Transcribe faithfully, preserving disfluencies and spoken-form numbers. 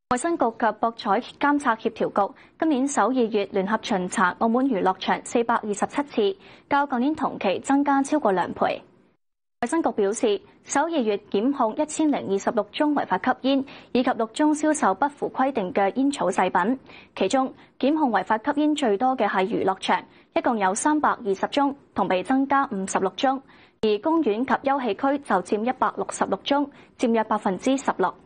衛生局及博彩監察協調局今年首二月聯合巡查澳門娛樂場四百二十七次，較舊年同期增加超過兩倍。衛生局表示，首二月檢控一千零二十六宗違法吸煙，以及六宗銷售不符規定嘅煙草製品。其中，檢控違法吸煙最多嘅係娛樂場，一共有三百二十宗，同比增加五十六宗；而公園及休憩區就佔一百六十六宗，佔約百分之十六。